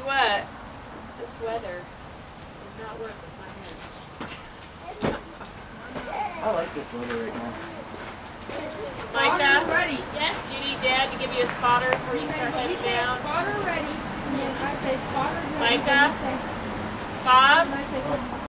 what, this weather does not work with my hair. I like this weather right now. Micah, ready. yes. Do you need Dad to give you a spotter before you start He heading says down? spotter ready. And I say spotter ready. Micah? And you say, Bob? and I say,